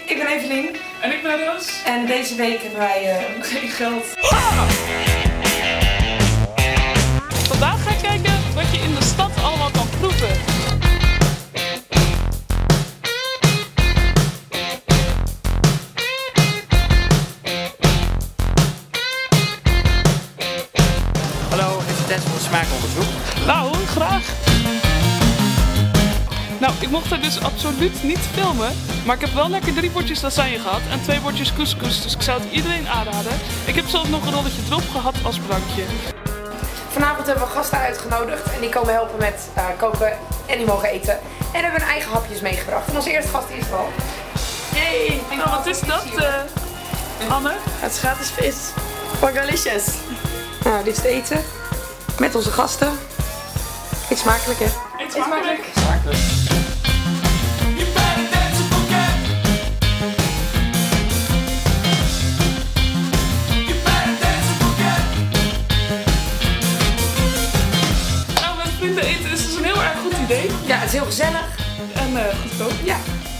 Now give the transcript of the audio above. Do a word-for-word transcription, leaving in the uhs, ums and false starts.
ik ben Evelien. En ik ben Roos. En deze week hebben wij uh, geen geld. Ah! Vandaag ga ik kijken wat je in de stad allemaal kan proeven. Hallo, is het tijd voor een smaakonderzoek? Nou, graag. Nou, ik mocht er dus absoluut niet filmen, maar ik heb wel lekker drie bordjes lasagne gehad en twee bordjes couscous, dus ik zou het iedereen aanraden. Ik heb zelfs nog een rolletje drop gehad als drankje. Vanavond hebben we gasten uitgenodigd en die komen helpen met uh, koken en die mogen eten. En hebben hun eigen hapjes meegebracht. En onze eerste gast is Val. Hey, nou, wat is dat, uh, Anne? Het is gratis vis. Porgalicious. Nou, dit is het eten. Met onze gasten. Eet smakelijk, hè? Eet smakelijk. Smakelijk. Nou, met vrienden eten is dus een heel erg goed idee. Ja, het is heel gezellig. En uh, goedkoop. Ja.